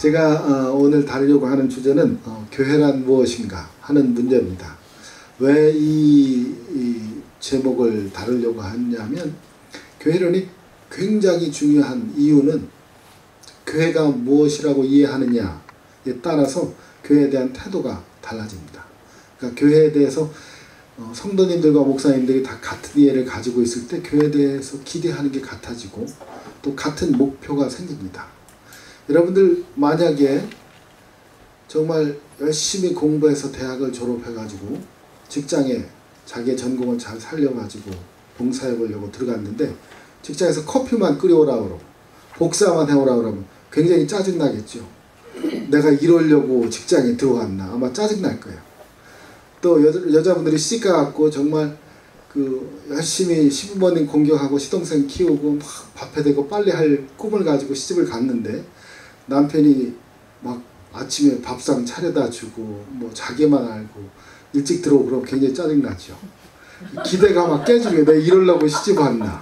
제가 오늘 다루려고 하는 주제는 교회란 무엇인가 하는 문제입니다. 왜 이 제목을 다루려고 하냐면, 교회론이 굉장히 중요한 이유는 교회가 무엇이라고 이해하느냐에 따라서 교회에 대한 태도가 달라집니다. 그러니까 교회에 대해서 성도님들과 목사님들이 다 같은 이해를 가지고 있을 때 교회에 대해서 기대하는 게 같아지고 또 같은 목표가 생깁니다. 여러분들 만약에 정말 열심히 공부해서 대학을 졸업해가지고 직장에 자기의 전공을 잘 살려가지고 봉사해보려고 들어갔는데 직장에서 커피만 끓여오라 그러고 복사만 해오라 그러면 굉장히 짜증나겠죠. 내가 이러려고 직장에 들어왔나 아마 짜증날 거예요. 또 여자분들이 시집가갖고 정말 열심히 시부모님 공경하고 시동생 키우고 막 밥해 대고 빨래할 꿈을 가지고 시집을 갔는데 남편이 막 아침에 밥상 차려다 주고 뭐 자기만 알고 일찍 들어오고 그러면 굉장히 짜증나죠. 기대가 막 깨지게 내가 이러려고 시집 왔나.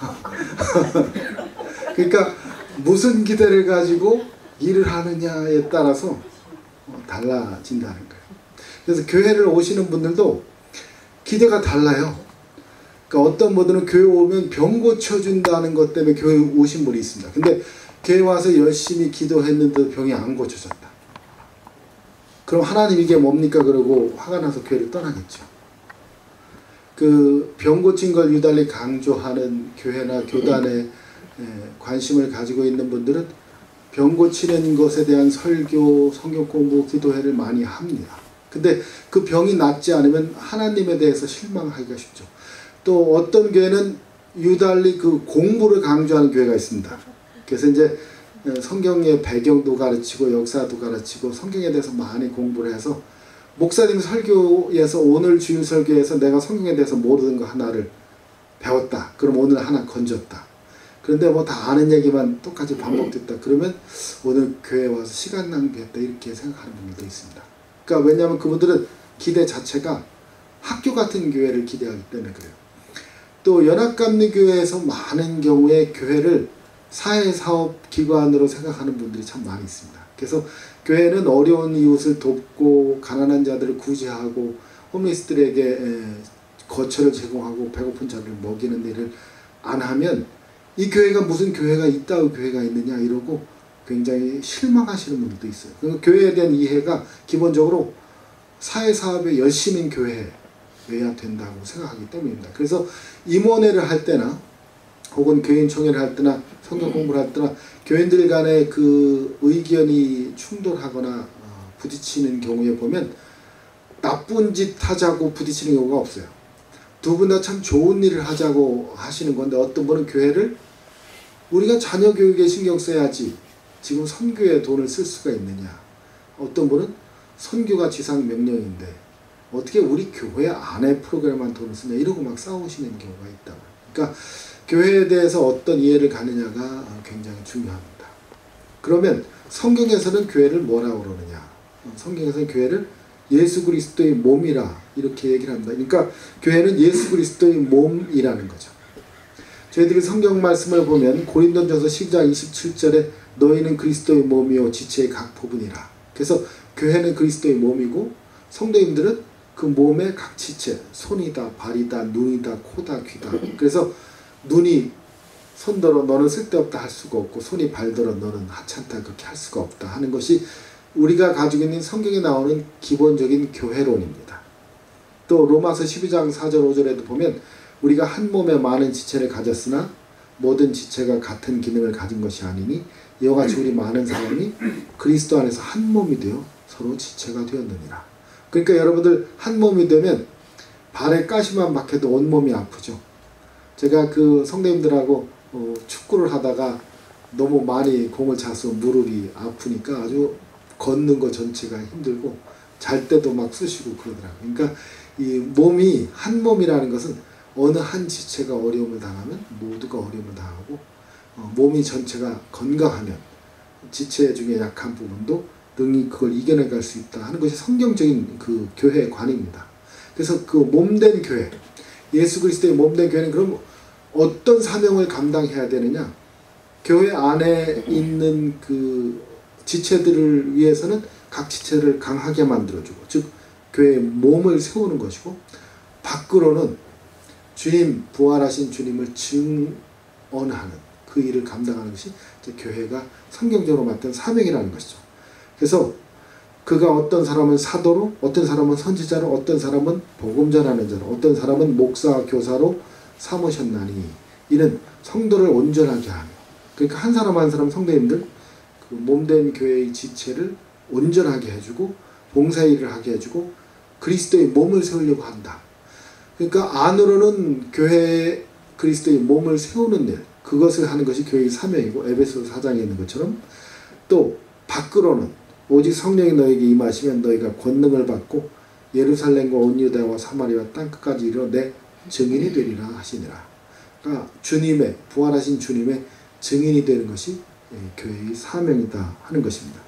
그러니까 무슨 기대를 가지고 일을 하느냐에 따라서 달라진다는 거예요. 그래서 교회를 오시는 분들도 기대가 달라요. 그러니까 어떤 분들은 교회 오면 병 고쳐준다는 것 때문에 교회 오신 분이 있습니다. 근데 교회 와서 열심히 기도했는데 병이 안 고쳐졌다. 그럼 하나님 이게 뭡니까? 그러고 화가 나서 교회를 떠나겠죠. 병 고친 걸 유달리 강조하는 교회나 교단에 관심을 가지고 있는 분들은 병 고치는 것에 대한 설교, 성경 공부, 기도회를 많이 합니다. 근데 그 병이 낫지 않으면 하나님에 대해서 실망하기가 쉽죠. 또 어떤 교회는 유달리 공부를 강조하는 교회가 있습니다. 그래서 이제 성경의 배경도 가르치고 역사도 가르치고 성경에 대해서 많이 공부를 해서 목사님 설교에서 오늘 주일 설교에서 내가 성경에 대해서 모르는 거 하나를 배웠다. 그럼 오늘 하나 건졌다. 그런데 뭐 다 아는 얘기만 똑같이 반복됐다. 그러면 오늘 교회에 와서 시간 낭비했다. 이렇게 생각하는 분들도 있습니다. 그러니까 왜냐하면 그분들은 기대 자체가 학교 같은 교회를 기대하기 때문에 그래요. 또 연합감리교회에서 많은 경우에 교회를 사회사업기관으로 생각하는 분들이 참 많이 있습니다. 그래서 교회는 어려운 이웃을 돕고 가난한 자들을 구제하고 홈리스들에게 거처를 제공하고 배고픈 자를 먹이는 일을 안 하면 이 교회가 무슨 교회가 있다고 교회가 있느냐 이러고 굉장히 실망하시는 분들도 있어요. 그러니까 교회에 대한 이해가 기본적으로 사회사업에 열심인 교회여야 된다고 생각하기 때문입니다. 그래서 임원회를 할 때나 혹은 교인총회를 할 때나 성경 공부를 할 때나 교인들 간의 의견이 충돌하거나 부딪히는 경우에 보면 나쁜 짓 하자고 부딪히는 경우가 없어요. 두 분 다 참 좋은 일을 하자고 하시는 건데 어떤 분은 교회를 우리가 자녀 교육에 신경 써야지 지금 선교에 돈을 쓸 수가 있느냐. 어떤 분은 선교가 지상 명령인데 어떻게 우리 교회 안에 프로그램만 돈을 쓰냐 이러고 막 싸우시는 경우가 있다고. 그러니까 교회에 대해서 어떤 이해를 가느냐가 굉장히 중요합니다. 그러면 성경에서는 교회를 뭐라고 그러느냐. 성경에서는 교회를 예수 그리스도의 몸이라 이렇게 얘기를 합니다. 그러니까 교회는 예수 그리스도의 몸이라는 거죠. 저희들이 성경 말씀을 보면 고린도전서 12장 27절에 너희는 그리스도의 몸이요 지체의 각 부분이라. 그래서 교회는 그리스도의 몸이고 성도님들은 그 몸의 각 지체, 손이다, 발이다, 눈이다, 코다, 귀다. 그래서 눈이 손더러 너는 쓸데없다 할 수가 없고 손이 발더러 너는 하찮다 그렇게 할 수가 없다 하는 것이 우리가 가지고 있는 성경에 나오는 기본적인 교회론입니다. 또 로마서 12장 4절 5절에도 보면 우리가 한 몸에 많은 지체를 가졌으나 모든 지체가 같은 기능을 가진 것이 아니니 이와 같이 우리 많은 사람이 그리스도 안에서 한 몸이 되어 서로 지체가 되었느니라. 그러니까 여러분들 한 몸이 되면 발에 가시만 박혀도 온몸이 아프죠. 제가 성도님들하고 축구를 하다가 너무 많이 공을 차서 무릎이 아프니까 아주 걷는 거 전체가 힘들고 잘 때도 막 쑤시고 그러더라고요. 그러니까 이 몸이 한 몸이라는 것은 어느 한 지체가 어려움을 당하면 모두가 어려움을 당하고 몸이 전체가 건강하면 지체 중에 약한 부분도 능히 그걸 이겨내갈 수 있다 하는 것이 성경적인 교회의 관입니다. 그래서 몸된 교회, 예수 그리스도의 몸된 교회는 그럼 어떤 사명을 감당해야 되느냐? 교회 안에 있는 지체들을 위해서는 각 지체를 강하게 만들어주고, 즉 교회의 몸을 세우는 것이고, 밖으로는 주님, 부활하신 주님을 증언하는 그 일을 감당하는 것이 이제 교회가 성경적으로 맡은 사명이라는 것이죠. 그래서 그가 어떤 사람은 사도로, 어떤 사람은 선지자로, 어떤 사람은 복음 전하는 자로, 어떤 사람은 목사, 교사로 삼으셨나니, 이는 성도를 온전하게 하며, 그러니까 한 사람 한 사람 성도님들 그 몸된 교회의 지체를 온전하게 해주고 봉사일을 하게 해주고 그리스도의 몸을 세우려고 한다. 그러니까 안으로는 교회의 그리스도의 몸을 세우는 일, 그것을 하는 것이 교회의 사명이고, 에베소 4장에 있는 것처럼 또 밖으로는 오직 성령이 너에게 임하시면 너희가 권능을 받고 예루살렘과 온 유다와 사마리아 땅끝까지 이르러 내 증인이 되리라 하시니라. 그러니까 주님의, 부활하신 주님의 증인이 되는 것이 교회의 사명이다 하는 것입니다.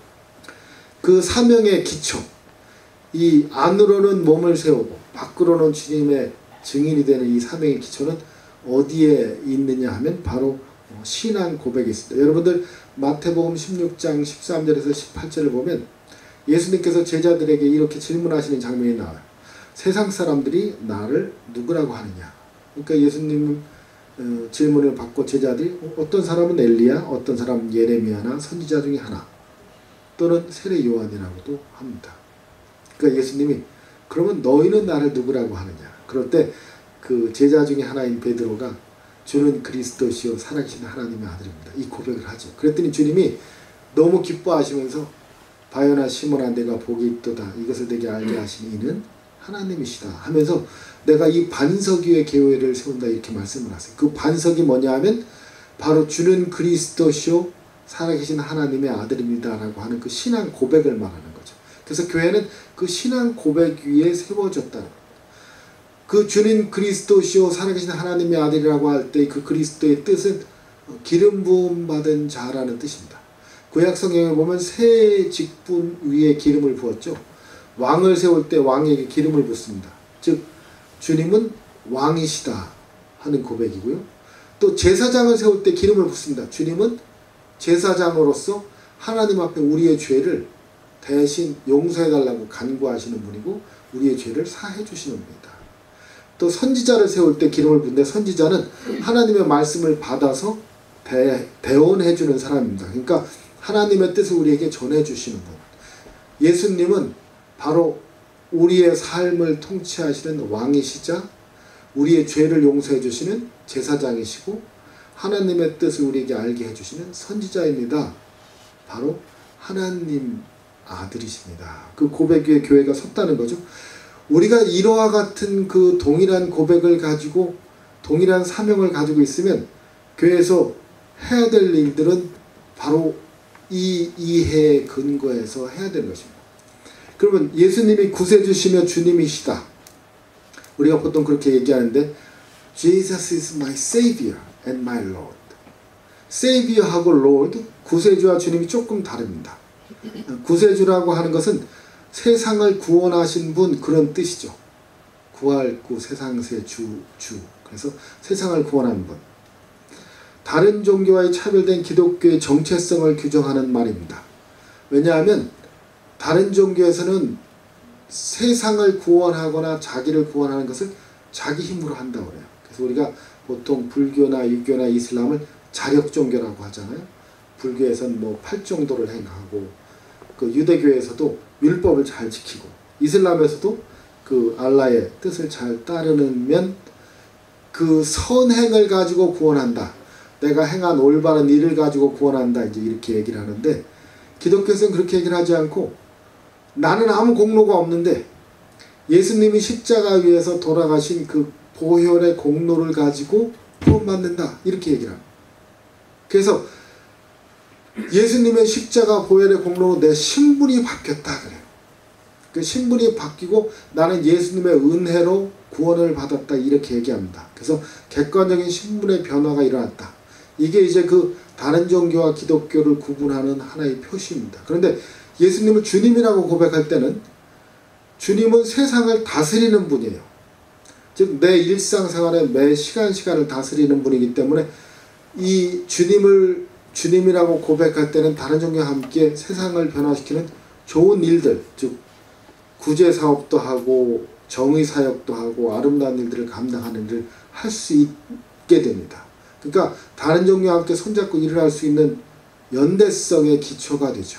그 사명의 기초, 이 안으로는 몸을 세우고 밖으로는 주님의 증인이 되는 이 사명의 기초는 어디에 있느냐 하면 바로 신앙 고백이 있습니다. 여러분들 마태복음 16장 13절에서 18절을 보면 예수님께서 제자들에게 이렇게 질문하시는 장면이 나와요. 세상 사람들이 나를 누구라고 하느냐. 그러니까 예수님 질문을 받고 제자들이 어떤 사람은 엘리야, 어떤 사람은 예레미야나 선지자 중에 하나, 또는 세례 요한이라고도 합니다. 그러니까 예수님이 그러면 너희는 나를 누구라고 하느냐. 그럴 때 그 제자 중에 하나인 베드로가 주는 그리스도시요 살아계신 하나님의 아들입니다, 이 고백을 하죠. 그랬더니 주님이 너무 기뻐하시면서 바요나 시몬아 내가 복이 있도다, 이것을 내게 알게 하신 이는 하나님이시다 하면서 내가 이 반석 위에 교회를 세운다 이렇게 말씀을 하세요. 그 반석이 뭐냐 하면 바로 주는 그리스도시요 살아계신 하나님의 아들입니다 라고 하는 그 신앙 고백을 말하는 거죠. 그래서 교회는 그 신앙 고백 위에 세워졌다는 거예요. 그 주는 그리스도시요 살아계신 하나님의 아들이라고 할 때 그 그리스도의 뜻은 기름 부음 받은 자라는 뜻입니다. 구약 성경에 보면 새 직분 위에 기름을 부었죠. 왕을 세울 때 왕에게 기름을 붓습니다. 즉 주님은 왕이시다 하는 고백이고요. 또 제사장을 세울 때 기름을 붓습니다. 주님은 제사장으로서 하나님 앞에 우리의 죄를 대신 용서해달라고 간구하시는 분이고 우리의 죄를 사해 주시는 분이다. 또 선지자를 세울 때 기름을 붓는데 선지자는 하나님의 말씀을 받아서 대언해주는 사람입니다. 그러니까 하나님의 뜻을 우리에게 전해주시는 분. 예수님은 바로 우리의 삶을 통치하시는 왕이시자 우리의 죄를 용서해 주시는 제사장이시고 하나님의 뜻을 우리에게 알게 해주시는 선지자입니다. 바로 하나님 아들이십니다. 그 고백 위에 교회가 섰다는 거죠. 우리가 이와 같은 그 동일한 고백을 가지고 동일한 사명을 가지고 있으면 교회에서 해야 될 일들은 바로 이 이해에 근거해서 해야 되는 것입니다. 그러면 예수님이 구세주시며 주님이시다. 우리가 보통 그렇게 얘기하는데 Jesus is my Savior and my Lord. Savior하고 Lord, 구세주와 주님이 조금 다릅니다. 구세주라고 하는 것은 세상을 구원하신 분 그런 뜻이죠. 구할구 세상새 주. 그래서 세상을 구원하는 분. 다른 종교와의 차별된 기독교의 정체성을 규정하는 말입니다. 왜냐하면 다른 종교에서는 세상을 구원하거나 자기를 구원하는 것을 자기 힘으로 한다고 해요. 그래서 우리가 보통 불교나 유교나 이슬람을 자력종교라고 하잖아요. 불교에서는 뭐 8정도를 행하고 그 유대교에서도 율법을 잘 지키고 이슬람에서도 그 알라의 뜻을 잘 따르면 그 선행을 가지고 구원한다. 내가 행한 올바른 일을 가지고 구원한다. 이제 이렇게 얘기를 하는데 기독교에서는 그렇게 얘기를 하지 않고 나는 아무 공로가 없는데 예수님이 십자가 위에서 돌아가신 그 보혈의 공로를 가지고 구원받는다. 이렇게 얘기를 합니다. 그래서 예수님의 십자가 보혈의 공로로 내 신분이 바뀌었다 그래요. 그 신분이 바뀌고 나는 예수님의 은혜로 구원을 받았다 이렇게 얘기합니다. 그래서 객관적인 신분의 변화가 일어났다. 이게 이제 그 다른 종교와 기독교를 구분하는 하나의 표시입니다. 그런데 예수님을 주님이라고 고백할 때는 주님은 세상을 다스리는 분이에요. 즉 내 일상생활의 매 시간을 다스리는 분이기 때문에 이 주님을 주님이라고 고백할 때는 다른 종교와 함께 세상을 변화시키는 좋은 일들, 즉 구제 사업도 하고 정의 사역도 하고 아름다운 일들을 감당하는 일을 할 수 있게 됩니다. 그러니까 다른 종교와 함께 손잡고 일을 할 수 있는 연대성의 기초가 되죠.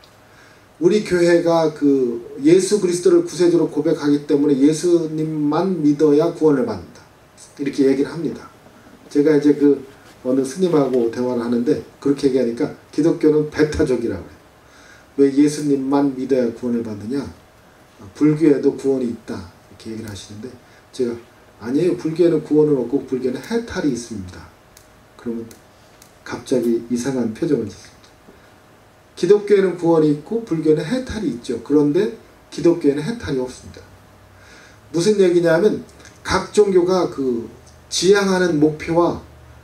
우리 교회가 그 예수 그리스도를 구세주로 고백하기 때문에 예수님만 믿어야 구원을 받는다, 이렇게 얘기를 합니다. 제가 이제 그 어느 스님하고 대화를 하는데 그렇게 얘기하니까 기독교는 배타적이라고 해요. 왜 예수님만 믿어야 구원을 받느냐, 불교에도 구원이 있다, 이렇게 얘기를 하시는데 제가 아니에요, 불교에는 구원은 없고 불교는 해탈이 있습니다. 그러면 갑자기 이상한 표정을 짓습니다. 기독교에는 구원이 있고 불교에는 해탈이 있죠. 그런데 기독교에는 해탈이 없습니다. 무슨 얘기냐면 각 종교가 그 지향하는 목표와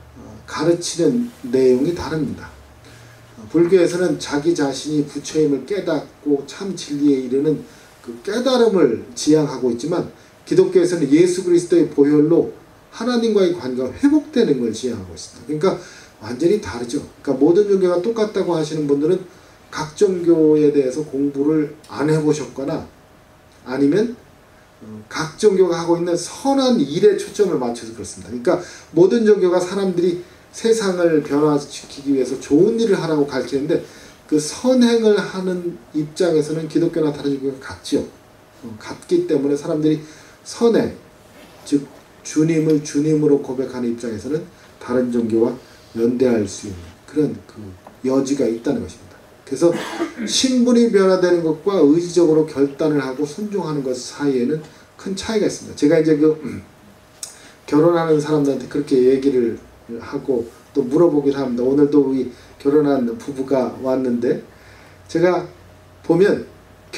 가르치는 내용이 다릅니다. 불교에서는 자기 자신이 부처임을 깨닫고 참 진리에 이르는 그 깨달음을 지향하고 있지만 기독교에서는 예수 그리스도의 보혈로 하나님과의 관계가 회복되는 걸 지향하고 있습니다. 그러니까 완전히 다르죠. 그러니까 모든 종교가 똑같다고 하시는 분들은 각 종교에 대해서 공부를 안 해보셨거나 아니면 각 종교가 하고 있는 선한 일에 초점을 맞춰서 그렇습니다. 그러니까 모든 종교가 사람들이 세상을 변화시키기 위해서 좋은 일을 하라고 가르치는데 그 선행을 하는 입장에서는 기독교나 다른 종교가 같죠. 같기 때문에 사람들이 선행, 즉 주님을 주님으로 고백하는 입장에서는 다른 종교와 연대할 수 있는 그런 그 여지가 있다는 것입니다. 그래서 신분이 변화되는 것과 의지적으로 결단을 하고 순종하는 것 사이에는 큰 차이가 있습니다. 제가 이제 그 결혼하는 사람들한테 그렇게 얘기를 하고 또 물어보기도 합니다. 오늘도 우리 결혼한 부부가 왔는데 제가 보면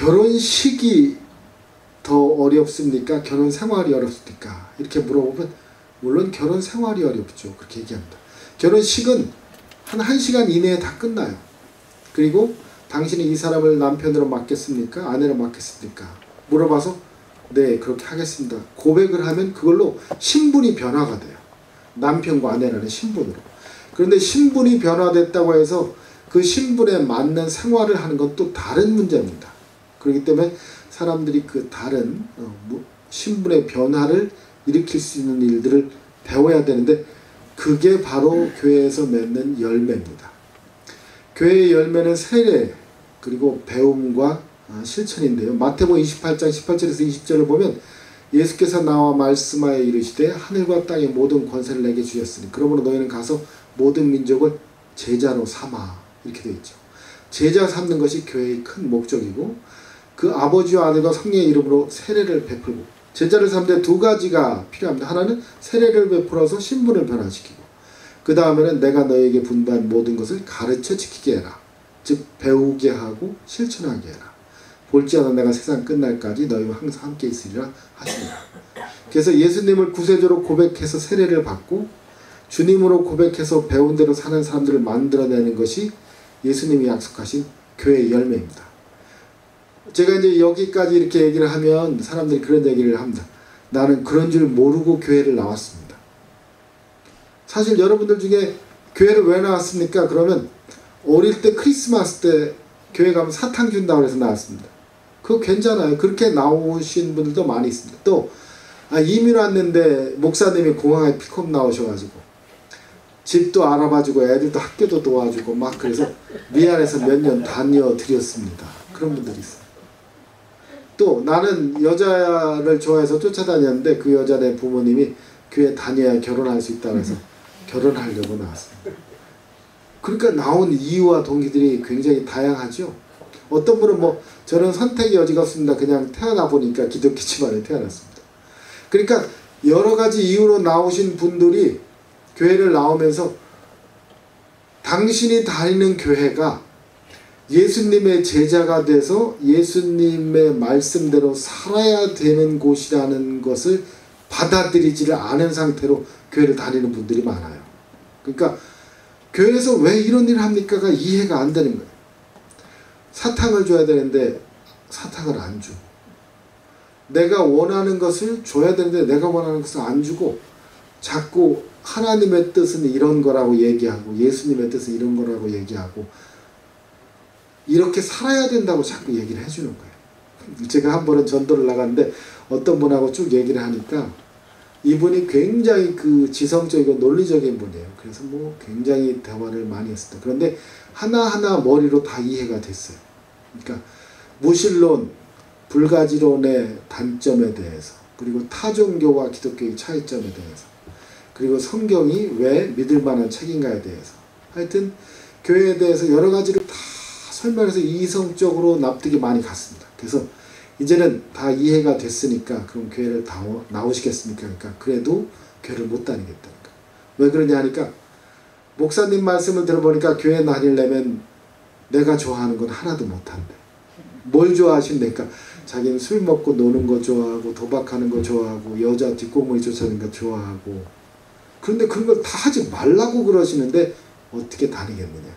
결혼식이 더 어렵습니까? 결혼 생활이 어렵습니까? 이렇게 물어보면 물론 결혼 생활이 어렵죠. 그렇게 얘기합니다. 결혼식은 한 1시간 이내에 다 끝나요. 그리고 당신이 이 사람을 남편으로 맡겠습니까? 아내로 맡겠습니까? 물어봐서 네, 그렇게 하겠습니다. 고백을 하면 그걸로 신분이 변화가 돼요. 남편과 아내라는 신분으로. 그런데 신분이 변화됐다고 해서 그 신분에 맞는 생활을 하는 건 또 다른 문제입니다. 그렇기 때문에 사람들이 그 다른 신분의 변화를 일으킬 수 있는 일들을 배워야 되는데 그게 바로 교회에서 맺는 열매입니다. 교회의 열매는 세례 그리고 배움과 실천인데요. 마태복음 28장 18절에서 20절을 보면 예수께서 나와 말씀하여 이르시되 하늘과 땅의 모든 권세를 내게 주셨으니 그러므로 너희는 가서 모든 민족을 제자로 삼아, 이렇게 되어 있죠. 제자 삼는 것이 교회의 큰 목적이고 그 아버지와 아들과 성령의 이름으로 세례를 베풀고 제자를 삼는데 두 가지가 필요합니다. 하나는 세례를 베풀어서 신분을 변화시키고 그 다음에는 내가 너에게 분부한 모든 것을 가르쳐 지키게 해라. 즉 배우게 하고 실천하게 해라. 볼지어다 내가 세상 끝날까지 너희와 항상 함께 있으리라 하시니라. 그래서 예수님을 구세주로 고백해서 세례를 받고 주님으로 고백해서 배운 대로 사는 사람들을 만들어내는 것이 예수님이 약속하신 교회의 열매입니다. 제가 이제 여기까지 이렇게 얘기를 하면 사람들이 그런 얘기를 합니다. 나는 그런 줄 모르고 교회를 나왔습니다. 사실 여러분들 중에 교회를 왜 나왔습니까? 그러면 어릴 때 크리스마스 때 교회 가면 사탕 준다고 해서 나왔습니다. 그거 괜찮아요. 그렇게 나오신 분들도 많이 있습니다. 또 이민 왔는데 목사님이 공항에 픽업 나오셔가지고 집도 알아봐주고 애들도 학교도 도와주고 막 그래서 미안해서 몇 년 다녀드렸습니다. 그런 분들이 있어요. 또 나는 여자를 좋아해서 쫓아다녔는데 그 여자 내 부모님이 교회 다녀야 결혼할 수 있다고 해서 결혼하려고 나왔습니다. 그러니까 나온 이유와 동기들이 굉장히 다양하죠. 어떤 분은 뭐 저는 선택의 여지가 없습니다. 그냥 태어나 보니까 기독교 집안에 태어났습니다. 그러니까 여러 가지 이유로 나오신 분들이 교회를 나오면서 당신이 다니는 교회가 예수님의 제자가 돼서 예수님의 말씀대로 살아야 되는 곳이라는 것을 받아들이지를 않은 상태로 교회를 다니는 분들이 많아요. 그러니까 교회에서 왜 이런 일을 합니까가 이해가 안 되는 거예요. 사탕을 줘야 되는데 사탕을 안 줘. 내가 원하는 것을 줘야 되는데 내가 원하는 것을 안 주고 자꾸 하나님의 뜻은 이런 거라고 얘기하고 예수님의 뜻은 이런 거라고 얘기하고 이렇게 살아야 된다고 자꾸 얘기를 해주는 거예요. 제가 한 번은 전도를 나갔는데 어떤 분하고 쭉 얘기를 하니까 이분이 굉장히 그 지성적이고 논리적인 분이에요. 그래서 뭐 굉장히 대화를 많이 했습니다. 그런데 하나하나 머리로 다 이해가 됐어요. 그러니까 무신론, 불가지론의 단점에 대해서, 그리고 타종교와 기독교의 차이점에 대해서, 그리고 성경이 왜 믿을 만한 책인가에 대해서, 하여튼 교회에 대해서 여러 가지를 다 설명해서 이성적으로 납득이 많이 갔습니다. 그래서 이제는 다 이해가 됐으니까 그럼 교회를 다 나오시겠습니까? 그러니까 그래도 교회를 못 다니겠다니까. 왜 그러냐 하니까 목사님 말씀을 들어보니까 교회 다니려면 내가 좋아하는 건 하나도 못한대. 뭘 좋아하신다니까? 자기는 술 먹고 노는 거 좋아하고 도박하는 거 좋아하고 여자 뒷공무니 쫓아다니는 거 좋아하고, 그런데 그런 걸 다 하지 말라고 그러시는데 어떻게 다니겠느냐.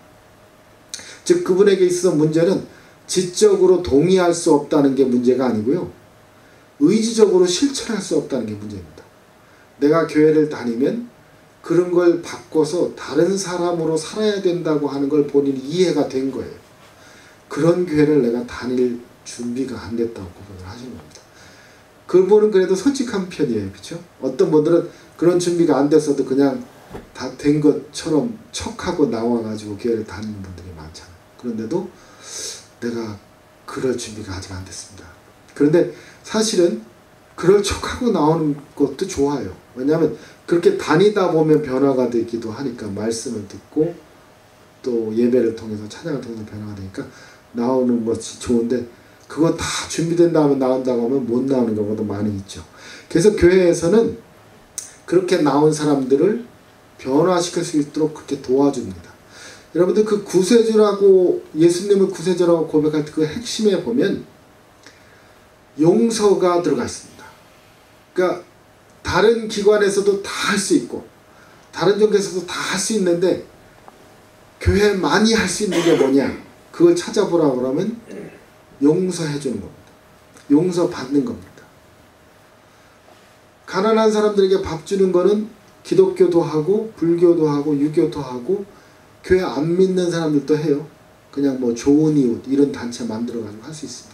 즉 그분에게 있어서 문제는 지적으로 동의할 수 없다는 게 문제가 아니고요, 의지적으로 실천할 수 없다는 게 문제입니다. 내가 교회를 다니면 그런 걸 바꿔서 다른 사람으로 살아야 된다고 하는 걸 본인이 이해가 된 거예요. 그런 교회를 내가 다닐 준비가 안 됐다고 고백을 하시는 겁니다. 그분은 그래도 솔직한 편이에요. 그렇죠? 어떤 분들은 그런 준비가 안 됐어도 그냥 다 된 것처럼 척하고 나와가지고 교회를 다니는 분들이 많잖아요. 그런데도 내가 그럴 준비가 아직 안 됐습니다. 그런데 사실은 그럴 척하고 나오는 것도 좋아요. 왜냐하면 그렇게 다니다 보면 변화가 되기도 하니까, 말씀을 듣고 또 예배를 통해서 찬양을 통해서 변화가 되니까 나오는 것이 좋은데, 그거 다 준비된 다음에 나온다고 하면 못 나오는 경우도 많이 있죠. 그래서 교회에서는 그렇게 나온 사람들을 변화시킬 수 있도록 그렇게 도와줍니다. 여러분들 그 구세주라고, 예수님을 구세주라고 고백할 때 그 핵심에 보면 용서가 들어가 있습니다. 그러니까 다른 기관에서도 다 할 수 있고 다른 종교에서도 다 할 수 있는데 교회 많이 할 수 있는 게 뭐냐, 그걸 찾아보라고 그러면 용서해 주는 겁니다. 용서받는 겁니다. 가난한 사람들에게 밥 주는 거는 기독교도 하고 불교도 하고 유교도 하고 교회 안 믿는 사람들도 해요. 그냥 뭐 좋은 이웃 이런 단체 만들어가지고 할 수 있습니다.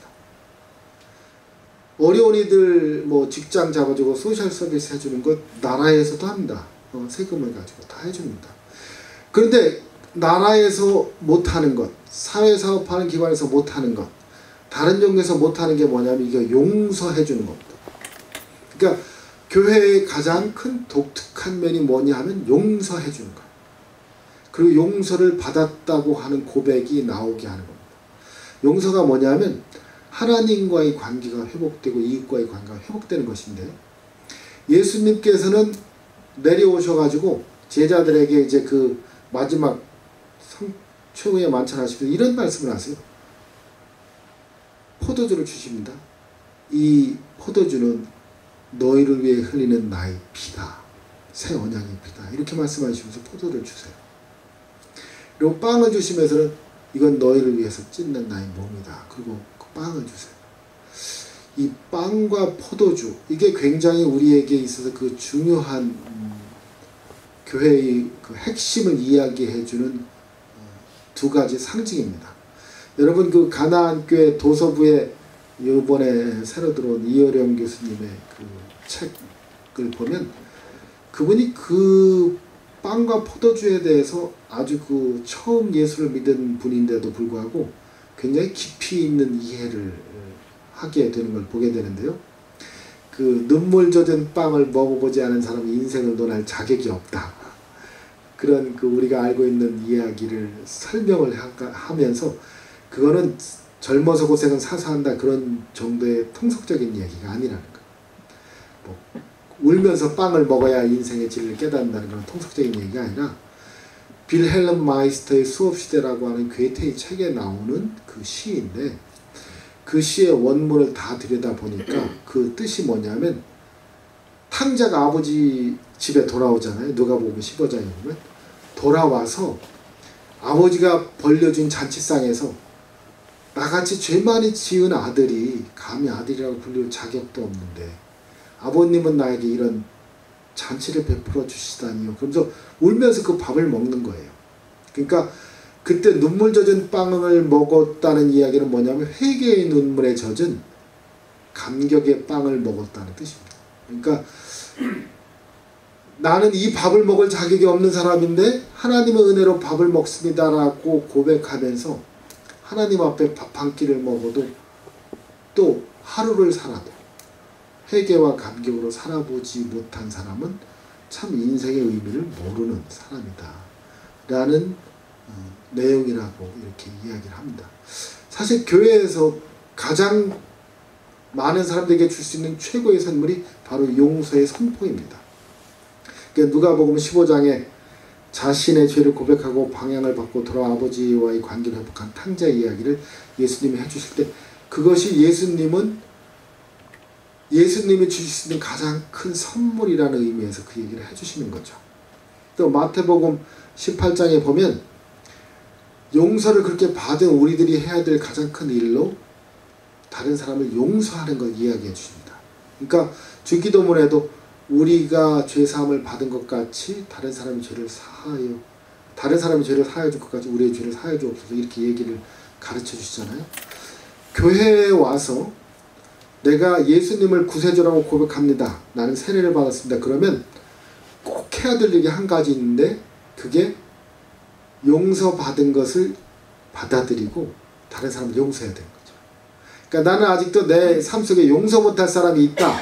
어려운 이들 뭐 직장 잡아주고 소셜 서비스 해주는 것 나라에서도 합니다. 세금을 가지고 다 해줍니다. 그런데 나라에서 못하는 것, 사회사업하는 기관에서 못하는 것, 다른 종교에서 못하는 게 뭐냐면 이게 용서해주는 겁니다. 그러니까 교회의 가장 큰 독특한 면이 뭐냐 하면 용서해주는 거예요. 그리고 용서를 받았다고 하는 고백이 나오게 하는 겁니다. 용서가 뭐냐면 하나님과의 관계가 회복되고 이웃과의 관계가 회복되는 것인데, 예수님께서는 내려오셔가지고 제자들에게 이제 그 마지막 최후의 만찬하시면서 이런 말씀을 하세요. 포도주를 주십니다. 이 포도주는 너희를 위해 흘리는 나의 피다. 새 언약의 피다. 이렇게 말씀하시면서 포도를 주세요. 그리고 빵을 주시면서는 이건 너희를 위해서 찢는 나의 몸이다. 그리고 그 빵을 주세요. 이 빵과 포도주, 이게 굉장히 우리에게 있어서 그 중요한 교회의 그 핵심을 이야기해주는 두 가지 상징입니다. 여러분 그 가나안교회 도서부에 이번에 새로 들어온 이어령 교수님의 그 책을 보면 그분이 그 빵과 포도주에 대해서 아주 그 처음 예수를 믿은 분인데도 불구하고 굉장히 깊이 있는 이해를 하게 되는 걸 보게 되는데요. 그 눈물 젖은 빵을 먹어보지 않은 사람은 인생을 논할 자격이 없다. 그런 그 우리가 알고 있는 이야기를 설명을 하면서 그거는 젊어서 고생은 사서 한다 그런 정도의 통속적인 얘기가 아니라는 거예요. 뭐 울면서 빵을 먹어야 인생의 진리를 깨닫는다는 그런 통속적인 얘기가 아니라 빌헬름 마이스터의 수업시대라고 하는 괴테의 책에 나오는 그 시인데, 그 시의 원문을 다 들여다보니까 그 뜻이 뭐냐면, 탕자가 아버지 집에 돌아오잖아요. 누가복음 15장에 보면 돌아와서 아버지가 벌려준 잔치상에서 나같이 죄 많이 지은 아들이 감히 아들이라고 불릴 자격도 없는데 아버님은 나에게 이런 잔치를 베풀어 주시다니요. 그러면서 울면서 그 밥을 먹는 거예요. 그러니까 그때 눈물 젖은 빵을 먹었다는 이야기는 뭐냐면 회개의 눈물에 젖은 감격의 빵을 먹었다는 뜻입니다. 그러니까 나는 이 밥을 먹을 자격이 없는 사람인데 하나님의 은혜로 밥을 먹습니다라고 고백하면서 하나님 앞에 밥 한 끼를 먹어도 또 하루를 살아도 회개와 감격으로 살아보지 못한 사람은 참 인생의 의미를 모르는 사람이다 라는 내용이라고 이렇게 이야기를 합니다. 사실 교회에서 가장 많은 사람들에게 줄 수 있는 최고의 선물이 바로 용서의 선포입니다. 그러니까 누가복음 15장에 자신의 죄를 고백하고 방향을 바꿔 돌아와 아버지와의 관계를 회복한 탕자 이야기를 예수님이 해주실 때 그것이 예수님이 주실 수 있는 가장 큰 선물이라는 의미에서 그 얘기를 해주시는 거죠. 또 마태복음 18장에 보면 용서를 그렇게 받은 우리들이 해야 될 가장 큰 일로 다른 사람을 용서하는 걸 이야기해 주십니다. 그러니까 주기도문에도 우리가 죄사함을 받은 것 같이 다른 사람의 죄를 사하여 줄 것 같이 우리의 죄를 사하여 주옵소서 이렇게 얘기를 가르쳐 주시잖아요. 교회에 와서 내가 예수님을 구세주라고 고백합니다. 나는 세례를 받았습니다. 그러면 꼭 해야 될 일이 한 가지 있는데 그게 용서받은 것을 받아들이고 다른 사람을 용서해야 되는 거죠. 그러니까 나는 아직도 내 삶 속에 용서 못할 사람이 있다.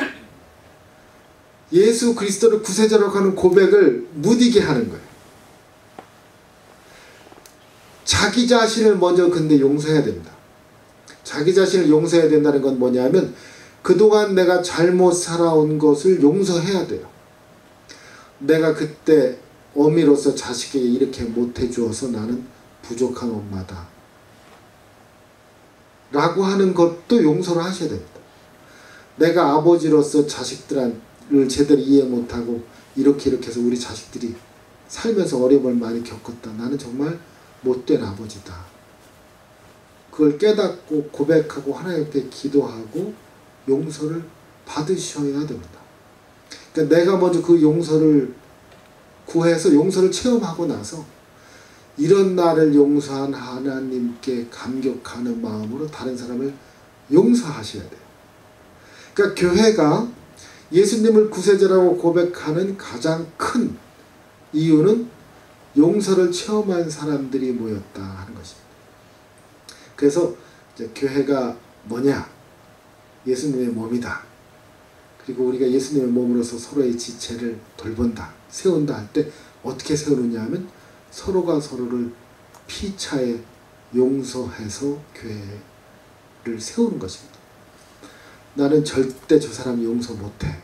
예수 그리스도를 구세주라고 하는 고백을 무디게 하는 거예요. 자기 자신을 먼저 근데 용서해야 됩니다. 자기 자신을 용서해야 된다는 건 뭐냐면 그동안 내가 잘못 살아온 것을 용서해야 돼요. 내가 그때 어미로서 자식에게 이렇게 못해주어서 나는 부족한 엄마다 라고 하는 것도 용서를 하셔야 됩니다. 내가 아버지로서 자식들을 제대로 이해 못하고 이렇게 해서 우리 자식들이 살면서 어려움을 많이 겪었다. 나는 정말 못된 아버지다. 그걸 깨닫고 고백하고 하나님께 기도하고 용서를 받으셔야 됩니다. 그러니까 내가 먼저 그 용서를 구해서 용서를 체험하고 나서 이런 나를 용서한 하나님께 감격하는 마음으로 다른 사람을 용서하셔야 돼요. 그러니까 교회가 예수님을 구세주라고 고백하는 가장 큰 이유는 용서를 체험한 사람들이 모였다 하는 것입니다. 그래서 이제 교회가 뭐냐? 예수님의 몸이다. 그리고 우리가 예수님의 몸으로서 서로의 지체를 돌본다, 세운다 할 때 어떻게 세우느냐 하면 서로가 서로를 피차에 용서해서 교회를 세우는 것입니다. 나는 절대 저 사람 용서 못해.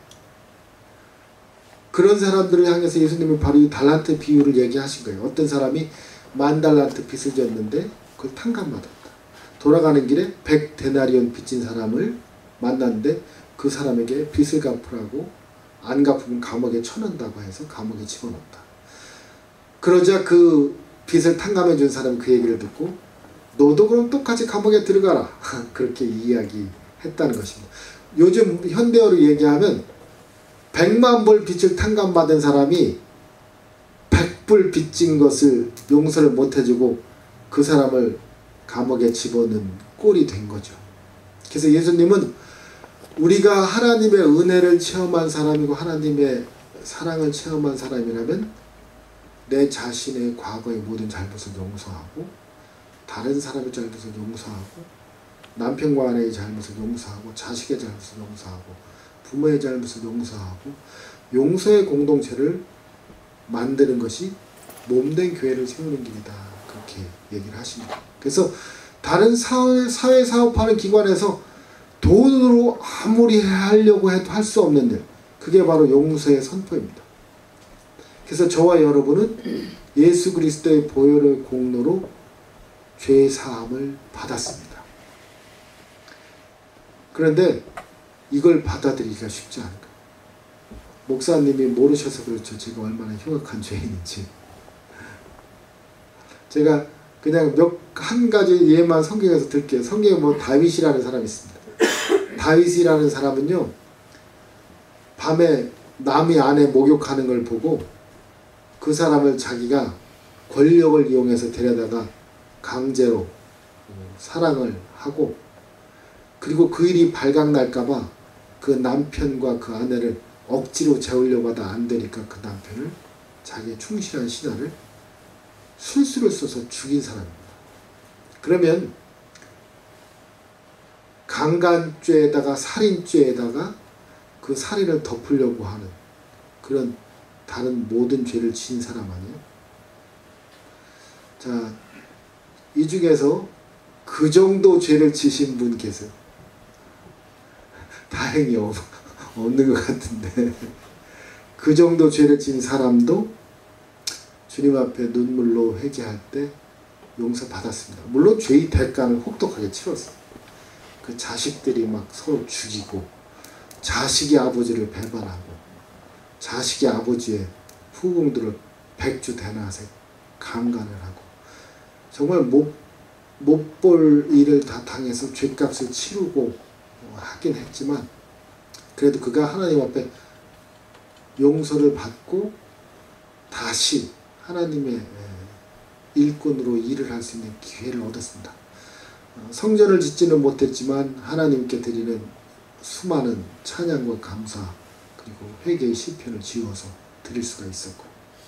그런 사람들을 향해서 예수님은 바로 이 달란트 비유를 얘기하신 거예요. 어떤 사람이 10,000달란트 빚을 졌는데 그걸 탕감받았다. 돌아가는 길에 100데나리온 빚진 사람을 만났는데 그 사람에게 빚을 갚으라고 안 갚으면 감옥에 쳐넣는다고 해서 감옥에 집어넣었다. 그러자 그 빚을 탕감해 준 사람은 그 얘기를 듣고 너도 그럼 똑같이 감옥에 들어가라. 그렇게 이야기했다는 것입니다. 요즘 현대어로 얘기하면 100만 불 빚을 탕감받은 사람이 100불 빚진 것을 용서를 못해주고 그 사람을 감옥에 집어넣은 꼴이 된 거죠. 그래서 예수님은 우리가 하나님의 은혜를 체험한 사람이고 하나님의 사랑을 체험한 사람이라면 내 자신의 과거의 모든 잘못을 용서하고 다른 사람의 잘못을 용서하고 남편과 아내의 잘못을 용서하고 자식의 잘못을 용서하고 부모의 잘못을 용서하고 용서의 공동체를 만드는 것이 몸된 교회를 세우는 길이다. 그렇게 얘기를 하십니다. 그래서 다른 사회 사업하는 기관에서 돈으로 아무리 하려고 해도 할 수 없는 일, 그게 바로 용서의 선포입니다. 그래서 저와 여러분은 예수 그리스도의 보혈의 공로로 죄 사함을 받았습니다. 그런데 이걸 받아들이기가 쉽지 않은 거예요. 목사님이 모르셔서 그렇죠. 제가 얼마나 흉악한 죄인인지. 제가 그냥 한 가지 예만 성경에서 들게요. 성경에 뭐 다윗이라는 사람이 있습니다. 다윗이라는 사람은요, 밤에 남이 아내 목욕하는 걸 보고 그 사람을 자기가 권력을 이용해서 데려다가 강제로 사랑을 하고, 그리고 그 일이 발각날까봐 그 남편과 그 아내를 억지로 재우려고 하다 안 되니까 그 남편을, 자기의 충실한 신하를 술수를 써서 죽인 사람입니다. 그러면 강간죄에다가 살인죄에다가 그 살인을 덮으려고 하는 그런 다른 모든 죄를 지은 사람 아니에요? 자, 이 중에서 그 정도 죄를 지신 분 계세요? 다행히 없는 것 같은데 그 정도 죄를 지은 사람도 주님 앞에 눈물로 회개할 때 용서받았습니다. 물론 죄의 대가는 혹독하게 치렀어요. 그 자식들이 막 서로 죽이고, 자식이 아버지를 배반하고, 자식이 아버지의 후궁들을 백주대낮에 강간을 하고, 정말 못 볼 일을 다 당해서 죗값을 치르고 하긴 했지만, 그래도 그가 하나님 앞에 용서를 받고 다시 하나님의 일꾼으로 일을 할 수 있는 기회를 얻었습니다. 성전을 짓지는 못했지만 하나님께 드리는 수많은 찬양과 감사, 그리고 회개의 시편을 지어서 드릴 수가 있었고,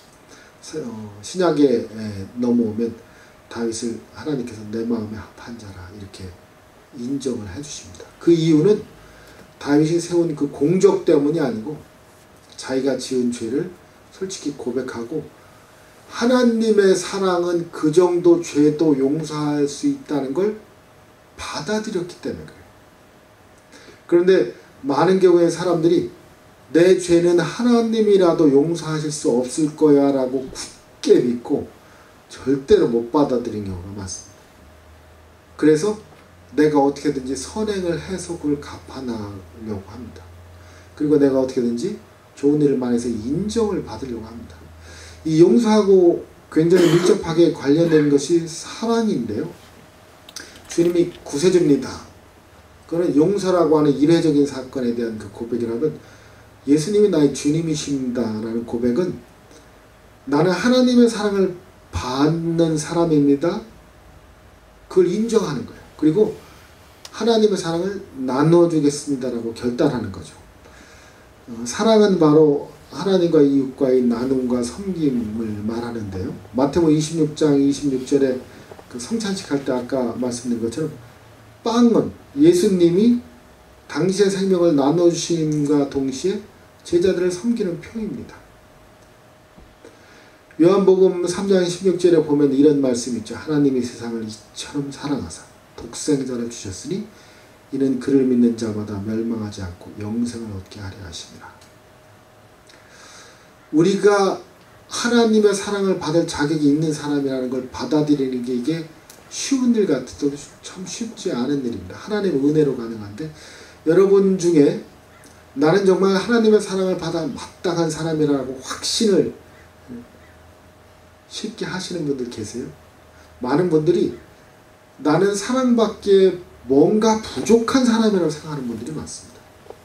신약에 넘어오면 다윗을 하나님께서 내 마음에 합한 자라 이렇게 인정을 해주십니다. 그 이유는 다윗이 세운 그 공적 때문이 아니고 자기가 지은 죄를 솔직히 고백하고 하나님의 사랑은 그 정도 죄도 용서할 수 있다는 걸 받아들였기 때문에 그래요. 그런데 많은 경우에 사람들이 내 죄는 하나님이라도 용서하실 수 없을 거야 라고 굳게 믿고 절대로 못 받아들인 경우가 많습니다. 그래서 내가 어떻게든지 선행을 해서 그걸 갚아나가려고 합니다. 그리고 내가 어떻게든지 좋은 일을 많이 해서 인정을 받으려고 합니다. 이 용서하고 굉장히 밀접하게 관련된 것이 사랑인데요. 주님이 구세주입니다. 그거는 용서라고 하는 일회적인 사건에 대한 그 고백이라면, 예수님이 나의 주님이십니다 라는 고백은 나는 하나님의 사랑을 받는 사람입니다. 그걸 인정하는 거예요. 그리고 하나님의 사랑을 나눠주겠습니다 라고 결단하는 거죠. 사랑은 바로 하나님과 이웃과의 나눔과 섬김을 말하는데요. 마태복음 26장 26절에 그 성찬식 할 때 아까 말씀드린 것처럼 빵은 예수님이 당신의 생명을 나눠주심과 동시에 제자들을 섬기는 표입니다. 요한복음 3장 16절에 보면 이런 말씀이 있죠. 하나님이 세상을 이처럼 사랑하사 독생자를 주셨으니 이는 그를 믿는 자마다 멸망하지 않고 영생을 얻게 하려 하심이라. 우리가 하나님의 사랑을 받을 자격이 있는 사람이라는 걸 받아들이는 게 이게 쉬운 일 같아도 참 쉽지 않은 일입니다. 하나님의 은혜로 가능한데, 여러분 중에 나는 정말 하나님의 사랑을 받아 마땅한 사람이라고 확신을 쉽게 하시는 분들 계세요? 많은 분들이 나는 사랑받기에 뭔가 부족한 사람이라고 생각하는 분들이 많습니다.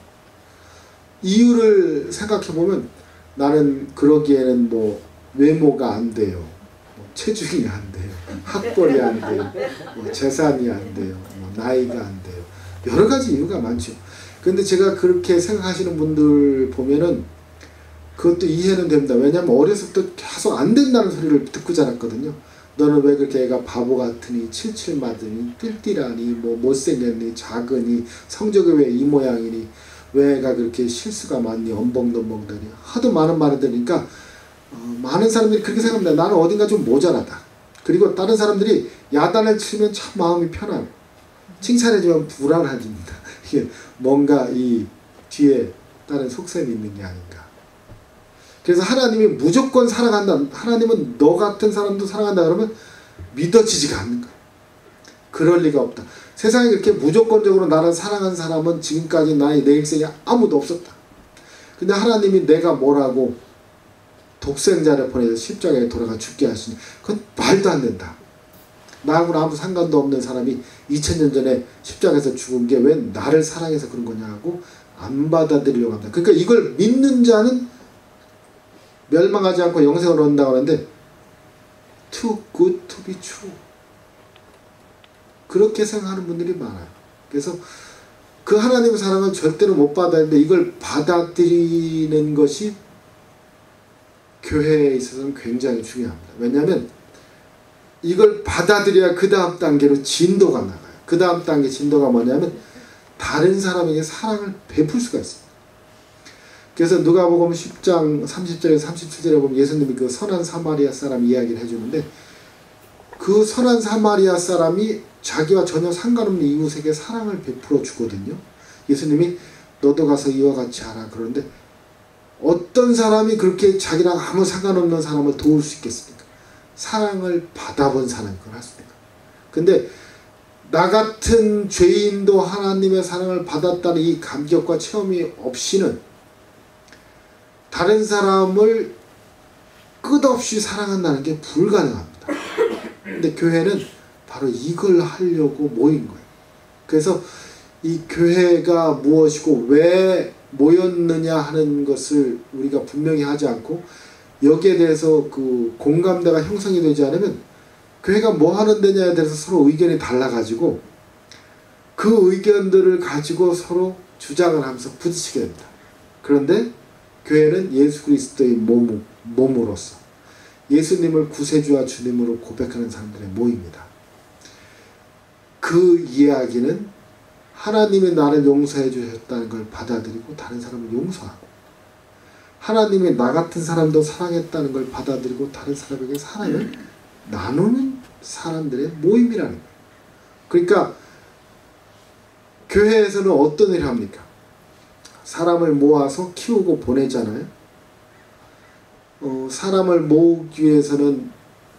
이유를 생각해보면 나는 그러기에는 뭐 외모가 안 돼요, 뭐 체중이 안 돼요, 학벌이 안 돼요, 뭐 재산이 안 돼요, 뭐 나이가 안 돼요. 여러 가지 이유가 많죠. 그런데 제가 그렇게 생각하시는 분들 보면은 그것도 이해는 됩니다. 왜냐하면 어렸을 때 계속 안 된다는 소리를 듣고 자랐거든요. 너는 왜 그렇게 애가 바보 같으니, 칠칠 맞으니, 띨띨하니, 뭐 못생겼니, 작으니, 성적이 왜 이 모양이니, 왜 애가 그렇게 실수가 많니, 엄벙덤벙다니, 하도 많은 말을 들으니까 많은 사람들이 그렇게 생각합니다. 나는 어딘가 좀 모자라다. 그리고 다른 사람들이 야단을 치면 참 마음이 편하고, 칭찬해주면 불안해집니다. 이게 뭔가 이 뒤에 다른 속셈이 있는 게 아닌가. 그래서 하나님이 무조건 사랑한다, 하나님은 너 같은 사람도 사랑한다 그러면 믿어지지가 않는 거예요. 그럴 리가 없다. 세상에 그렇게 무조건적으로 나를 사랑한 사람은 지금까지 나의 내 일생에 아무도 없었다. 근데 하나님이 내가 뭐라고 독생자를 보내서 십자가에 돌아가 죽게 하시니 그건 말도 안 된다. 나하고는 아무 상관도 없는 사람이 2000년 전에 십자가에서 죽은 게 왜 나를 사랑해서 그런 거냐 하고 안 받아들이려고 합니다. 그러니까 이걸 믿는 자는 멸망하지 않고 영생을 얻는다고 하는데 too good to be true. 그렇게 생각하는 분들이 많아요. 그래서 그 하나님의 사랑을 절대로 못 받아들이는데 이걸 받아들이는 것이 교회에 있어서는 굉장히 중요합니다. 왜냐하면 이걸 받아들여야 그 다음 단계로 진도가 나가요. 그 다음 단계 진도가 뭐냐면 다른 사람에게 사랑을 베풀 수가 있습니다. 그래서 누가복음 10장 30절에서 37절에 보면 예수님이 그 선한 사마리아 사람 이야기를 해주는데 그 선한 사마리아 사람이 자기와 전혀 상관없는 이웃에게 사랑을 베풀어 주거든요. 예수님이 너도 가서 이와 같이 하라 그러는데 어떤 사람이 그렇게 자기랑 아무 상관없는 사람을 도울 수 있겠습니까? 사랑을 받아본 사람이 그걸 했습니다. 근데 나 같은 죄인도 하나님의 사랑을 받았다는 이 감격과 체험이 없이는 다른 사람을 끝없이 사랑한다는 게 불가능합니다. 근데 교회는 바로 이걸 하려고 모인 거예요. 그래서 이 교회가 무엇이고 왜 모였느냐 하는 것을 우리가 분명히 하지 않고 여기에 대해서 그 공감대가 형성이 되지 않으면 교회가 뭐 하는 데냐에 대해서 서로 의견이 달라가지고 그 의견들을 가지고 서로 주장을 하면서 부딪히게 됩니다. 그런데 교회는 예수 그리스도의 몸으로서 예수님을 구세주와 주님으로 고백하는 사람들의 모임입니다. 그 이야기는 하나님이 나를 용서해 주셨다는 걸 받아들이고 다른 사람을 용서하고 하나님이 나 같은 사람도 사랑했다는 걸 받아들이고 다른 사람에게 사랑을 나누는 사람들의 모임이라는 거예요. 그러니까 교회에서는 어떤 일을 합니까? 사람을 모아서 키우고 보내잖아요. 사람을 모으기 위해서는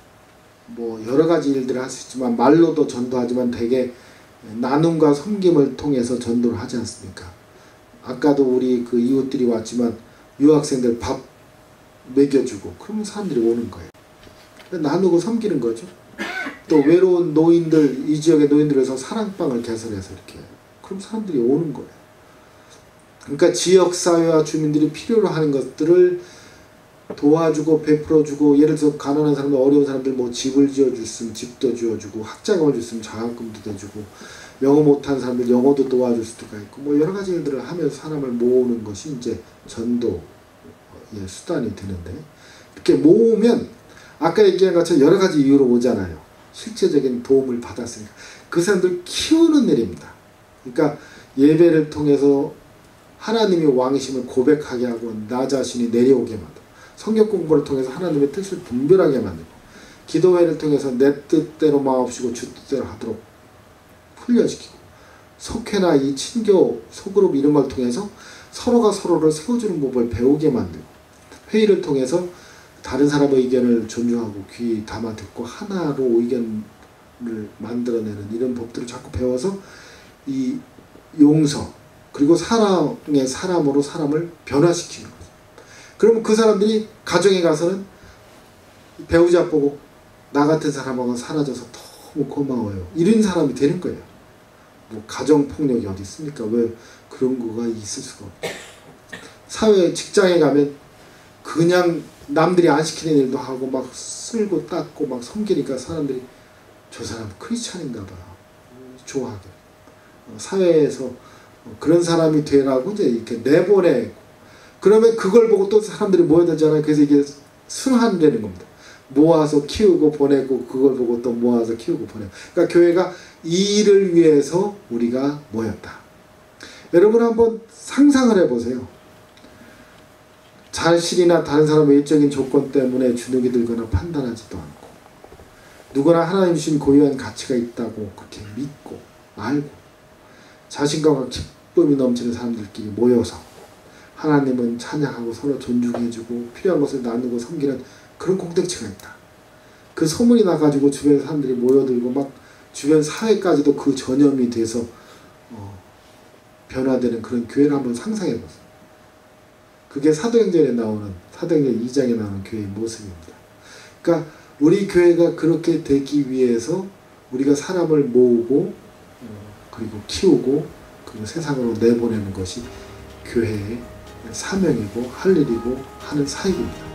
뭐 여러 가지 일들을 할 수 있지만 말로도 전도하지만 대개 나눔과 섬김을 통해서 전도를 하지 않습니까? 아까도 우리 그 이웃들이 왔지만 유학생들 밥 먹여주고 그러면 사람들이 오는 거예요. 나누고 섬기는 거죠. 또 외로운 노인들, 이 지역의 노인들에서 사랑방을 개설해서 이렇게 그럼 사람들이 오는 거예요. 그러니까 지역사회와 주민들이 필요로 하는 것들을 도와주고 베풀어주고 예를 들어서 가난한 사람들, 어려운 사람들 뭐 집을 지어줬으면 집도 지어주고 학자금을 줬으면 장학금도 대주고 영어 못하는 사람들 영어도 도와줄 수도 있고 뭐 여러 가지 일들을 하면서 사람을 모으는 것이 이제 전도의 수단이 되는데 이렇게 모으면 아까 얘기한 것처럼 여러 가지 이유로 오잖아요. 실제적인 도움을 받았으니까 그 사람들 키우는 일입니다. 그러니까 예배를 통해서 하나님의 왕이심을 고백하게 하고 나 자신이 내려오게 만들고 성경 공부를 통해서 하나님의 뜻을 분별하게 만들고 기도회를 통해서 내 뜻대로 마옵시고 주 뜻대로 하도록 훈련시키고 속회나 이 친교 소그룹 이런 걸 통해서 서로가 서로를 세워주는 법을 배우게 만들고 회의를 통해서 다른 사람의 의견을 존중하고 귀 담아 듣고 하나로 의견을 만들어내는 이런 법들을 자꾸 배워서 이 용서 그리고 사랑의 사람으로 사람을 변화시키는 거죠. 그러면 그 사람들이 가정에 가서는 배우자 보고 나 같은 사람하고 사라져서 너무 고마워요. 이런 사람이 되는 거예요. 뭐 가정폭력이 어디 있습니까? 왜 그런 거가 있을 수가 없죠. 사회 직장에 가면 그냥 남들이 안 시키는 일도 하고 막 쓸고 닦고 막 섬기니까 사람들이 저 사람 크리스찬인가 봐. 좋아하게. 사회에서 그런 사람이 되라고 이제 이렇게 내보내고 그러면 그걸 보고 또 사람들이 모여들잖아요. 그래서 이게 순환되는 겁니다. 모아서 키우고 보내고 그걸 보고 또 모아서 키우고 보내고 그러니까 교회가 이 일을 위해서 우리가 모였다. 여러분 한번 상상을 해보세요. 자신이나 다른 사람의 일적인 조건 때문에 주눅이 들거나 판단하지도 않고 누구나 하나님 주신 고유한 가치가 있다고 그렇게 믿고 알고 자신감과 기쁨이 넘치는 사람들끼리 모여서 하나님은 찬양하고 서로 존중해주고 필요한 것을 나누고 섬기는 그런 공동체가 있다. 그 소문이 나가지고 주변 사람들이 모여들고 막 주변 사회까지도 그 전염이 돼서 변화되는 그런 교회를 한번 상상해보세요. 그게 사도행전에 나오는 사도행전 2장에 나오는 교회의 모습입니다. 그러니까 우리 교회가 그렇게 되기 위해서 우리가 사람을 모으고 그리고 키우고 그리고 세상으로 내보내는 것이 교회의 사명이고 할 일이고 하는 사역입니다.